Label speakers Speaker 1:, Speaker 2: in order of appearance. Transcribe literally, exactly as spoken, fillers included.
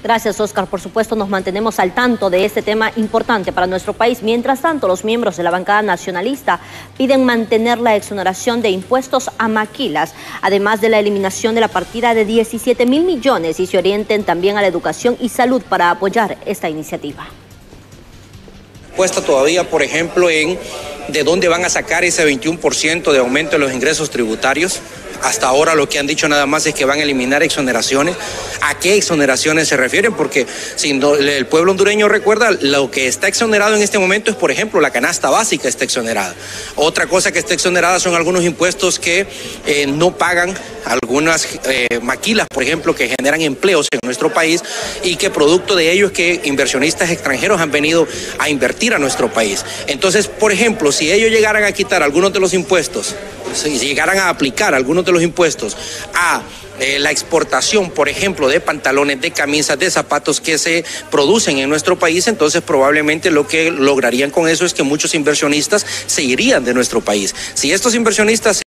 Speaker 1: Gracias, Oscar. Por supuesto, nos mantenemos al tanto de este tema importante para nuestro país. Mientras tanto, los miembros de la bancada nacionalista piden mantener la exoneración de impuestos a maquilas, además de la eliminación de la partida de diecisiete mil millones, y se orienten también a la educación y salud para apoyar esta iniciativa.
Speaker 2: Puesta todavía, por ejemplo, en de dónde van a sacar ese veintiuno por ciento de aumento de los ingresos tributarios. Hasta ahora lo que han dicho nada más es que van a eliminar exoneraciones. ¿A qué exoneraciones se refieren? Porque si no, el pueblo hondureño recuerda, lo que está exonerado en este momento es, por ejemplo, la canasta básica está exonerada. Otra cosa que está exonerada son algunos impuestos que eh, no pagan algunas eh, maquilas, por ejemplo, que generan empleos en nuestro país y que producto de ello es que inversionistas extranjeros han venido a invertir a nuestro país. Entonces, por ejemplo, si ellos llegaran a quitar algunos de los impuestos, si llegaran a aplicar algunos de los impuestos a eh, la exportación, por ejemplo, de pantalones, de camisas, de zapatos que se producen en nuestro país, entonces probablemente lo que lograrían con eso es que muchos inversionistas se irían de nuestro país. Si estos inversionistas